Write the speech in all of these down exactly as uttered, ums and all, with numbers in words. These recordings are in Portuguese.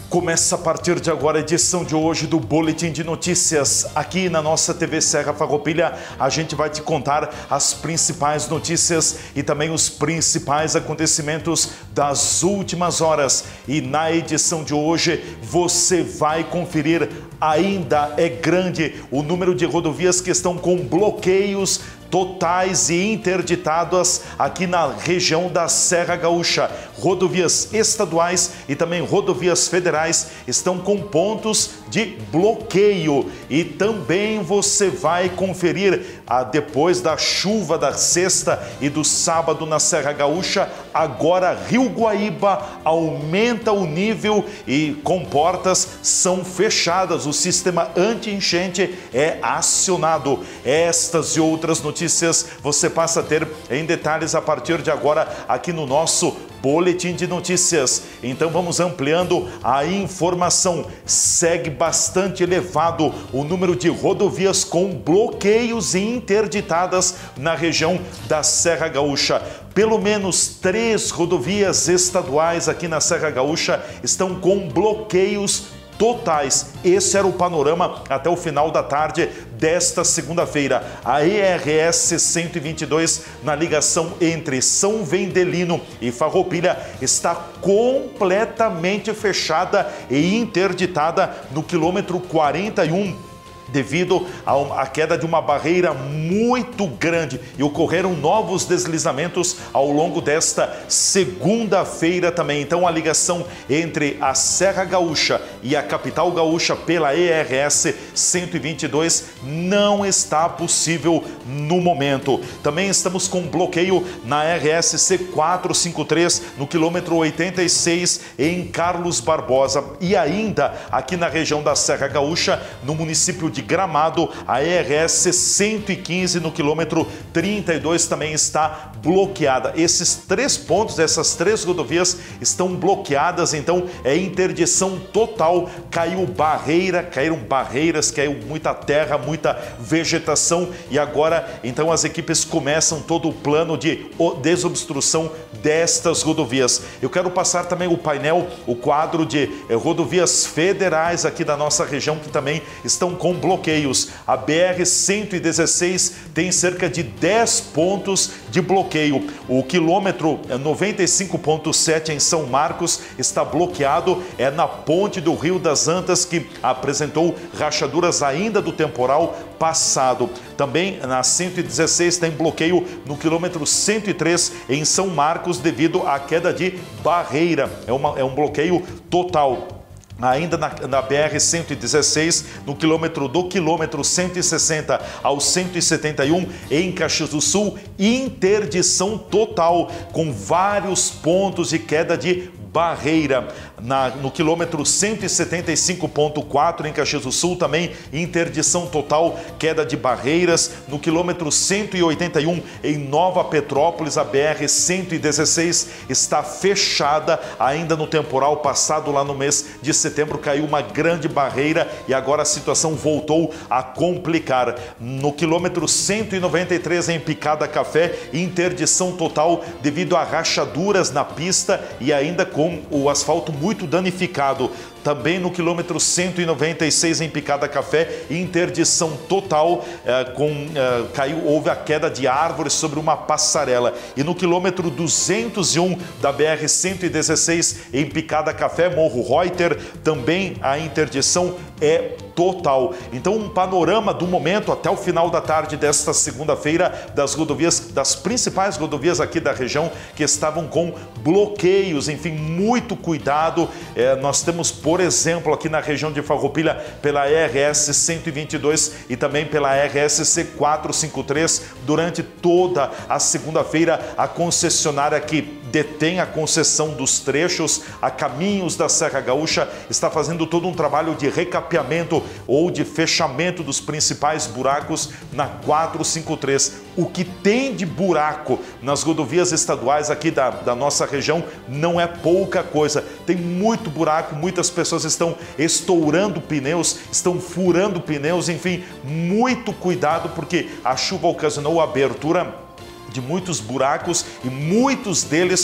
Começa a partir de agora a edição de hoje do Boletim de Notícias. Aqui na nossa T V Serra Farroupilha, a gente vai te contar as principais notícias e também os principais acontecimentos das últimas horas. E na edição de hoje, você vai conferir, ainda é grande o número de rodovias que estão com bloqueios totais e interditadas aqui na região da Serra Gaúcha. Rodovias estaduais e também rodovias federais estão com pontos de bloqueio. E também você vai conferir, ah, depois da chuva da sexta e do sábado na Serra Gaúcha, agora Rio Guaíba aumenta o nível e comportas são fechadas. O sistema anti-enchente é acionado. Estas e outras notícias você passa a ter em detalhes a partir de agora aqui no nosso Boletim de Notícias. Então vamos ampliando a informação. Segue bastante elevado o número de rodovias com bloqueios e interditadas na região da Serra Gaúcha. Pelo menos três rodovias estaduais aqui na Serra Gaúcha estão com bloqueios totais. Esse era o panorama até o final da tarde desta segunda-feira. A E R S cento e vinte e dois, na ligação entre São Vendelino e Farroupilha, está completamente fechada e interditada no quilômetro quarenta e um, devido à queda de uma barreira muito grande, e ocorreram novos deslizamentos ao longo desta segunda-feira também. Então a ligação entre a Serra Gaúcha e a capital gaúcha pela E R S cento e vinte e dois não está possível no momento. Também estamos com bloqueio na R S C quatrocentos e cinquenta e três no quilômetro oitenta e seis em Carlos Barbosa, e ainda aqui na região da Serra Gaúcha, no município de Gramado, a E R S cento e quinze no quilômetro trinta e dois também está bloqueada. Esses três pontos, essas três rodovias estão bloqueadas, então é interdição total. Caiu barreira, caíram barreiras, caiu muita terra, muita vegetação, e agora então as equipes começam todo o plano de desobstrução destas rodovias. Eu quero passar também o painel, o quadro de eh, rodovias federais aqui da nossa região que também estão com bloqueios. A B R cento e dezesseis tem cerca de dez pontos de bloqueio. O quilômetro noventa e cinco ponto sete em São Marcos está bloqueado, é na ponte do Rio das Antas, que apresentou rachaduras ainda do temporal passado. Também na cento e dezesseis tem bloqueio no quilômetro cento e três em São Marcos devido à queda de barreira. É, uma, é um bloqueio total. Ainda na, na B R cento e dezesseis, no quilômetro do quilômetro cento e sessenta ao cento e setenta e um, em Caxias do Sul, interdição total, com vários pontos de queda de barreira. Na, no quilômetro cento e setenta e cinco ponto quatro em Caxias do Sul, também interdição total, queda de barreiras. No quilômetro cento e oitenta e um em Nova Petrópolis, a B R cento e dezesseis está fechada ainda no temporal passado. Lá no mês de setembro caiu uma grande barreira e agora a situação voltou a complicar. No quilômetro cento e noventa e três em Picada Café, interdição total devido a rachaduras na pista e ainda com com o asfalto muito danificado. Também no quilômetro cento e noventa e seis em Picada Café, interdição total, eh, com, eh, caiu, houve a queda de árvores sobre uma passarela. E no quilômetro duzentos e um da B R cento e dezesseis em Picada Café, Morro Reuter, também a interdição é total. Então um panorama do momento até o final da tarde desta segunda-feira das rodovias, das principais rodovias aqui da região que estavam com bloqueios. Enfim, muito cuidado. Eh, nós temos, por exemplo, aqui na região de Farroupilha, pela R S cento e vinte e dois e também pela R S C quatrocentos e cinquenta e três, durante toda a segunda-feira, a concessionária que detém a concessão dos trechos a caminhos da Serra Gaúcha está fazendo todo um trabalho de recapeamento ou de fechamento dos principais buracos na quatrocentos e cinquenta e três. O que tem de buraco nas rodovias estaduais aqui da, da nossa região não é pouca coisa. Tem muito buraco, muitas pessoas estão estourando pneus, estão furando pneus, enfim, muito cuidado, porque a chuva ocasionou a abertura de muitos buracos e muitos deles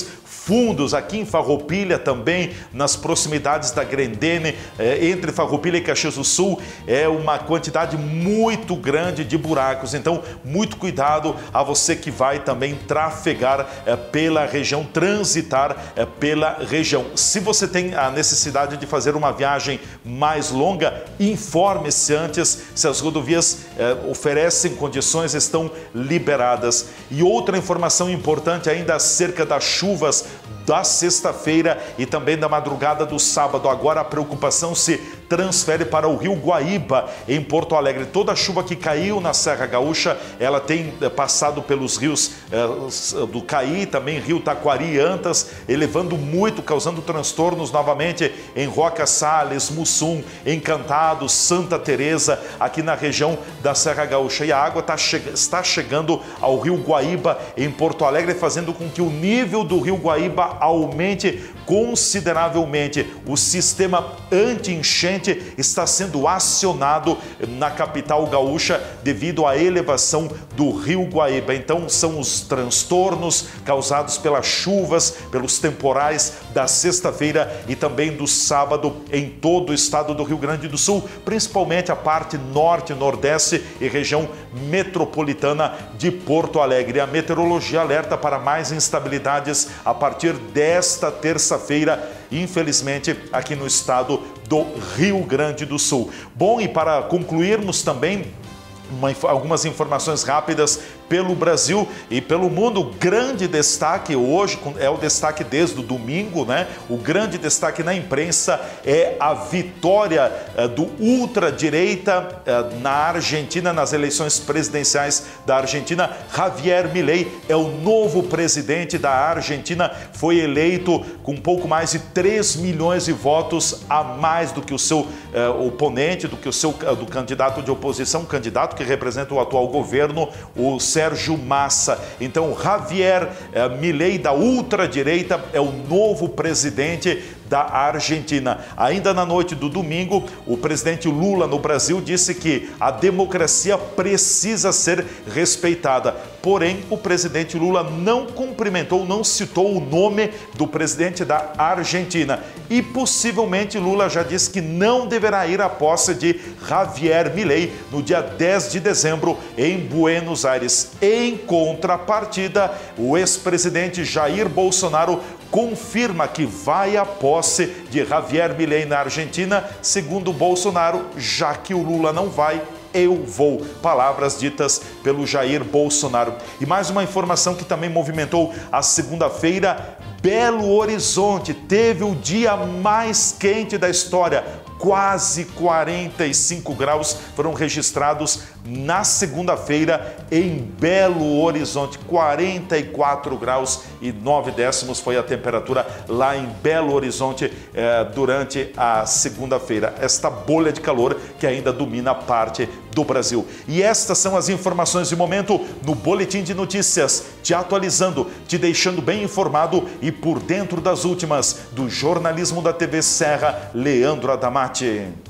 fundos aqui em Farroupilha também, nas proximidades da Grendene, é, entre Farroupilha e Caxias do Sul, é uma quantidade muito grande de buracos. Então, muito cuidado a você que vai também trafegar é, pela região, transitar é, pela região. Se você tem a necessidade de fazer uma viagem mais longa, informe-se antes se as rodovias é, oferecem condições, estão liberadas. E outra informação importante ainda acerca das chuvas da sexta-feira e também da madrugada do sábado. Agora a preocupação se transfere para o Rio Guaíba, em Porto Alegre. Toda a chuva que caiu na Serra Gaúcha, ela tem passado pelos rios eh, do Caí, também Rio Taquari e Antas, elevando muito, causando transtornos novamente em Roca Salles, Mussum, Encantado, Santa Teresa, aqui na região da Serra Gaúcha. E a água tá che- está chegando ao Rio Guaíba, em Porto Alegre, fazendo com que o nível do Rio Guaíba aumente consideravelmente. O sistema anti-enchente está sendo acionado na capital gaúcha devido à elevação do Rio Guaíba. Então, são os transtornos causados pelas chuvas, pelos temporais da sexta-feira e também do sábado em todo o estado do Rio Grande do Sul, principalmente a parte norte, nordeste e região metropolitana de Porto Alegre. A meteorologia alerta para mais instabilidades a partir desta terça-feira, infelizmente, aqui no estado do Rio Grande do Sul. Bom, e para concluirmos também, Uma, algumas informações rápidas pelo Brasil e pelo mundo. O grande destaque hoje, é o destaque desde o domingo, né? O grande destaque na imprensa é a vitória eh, do ultradireita eh, na Argentina, nas eleições presidenciais da Argentina. Javier Milei é o novo presidente da Argentina, foi eleito com um pouco mais de três milhões de votos a mais do que o seu eh, oponente, do que o seu do candidato de oposição, candidato que representa o atual governo, o Sérgio Massa. Então, Javier eh, Milei, da ultradireita, é o novo presidente da Argentina. Ainda na noite do domingo, o presidente Lula no Brasil disse que a democracia precisa ser respeitada. Porém, o presidente Lula não cumprimentou, não citou o nome do presidente da Argentina. E possivelmente Lula já disse que não deverá ir à posse de Javier Milei no dia dez de dezembro em Buenos Aires. Em contrapartida, o ex-presidente Jair Bolsonaro confirma que vai à posse de Javier Milei na Argentina. Segundo Bolsonaro, já que o Lula não vai, eu vou. Palavras ditas pelo Jair Bolsonaro. E mais uma informação que também movimentou a segunda-feira: Belo Horizonte teve o dia mais quente da história. Quase quarenta e cinco graus foram registrados na segunda-feira em Belo Horizonte. quarenta e quatro graus e nove décimos foi a temperatura lá em Belo Horizonte eh, durante a segunda-feira. Esta bolha de calor que ainda domina parte do Brasil. E estas são as informações de momento no Boletim de Notícias, te atualizando, te deixando bem informado e por dentro das últimas do jornalismo da T V Serra, Leandro Adamati.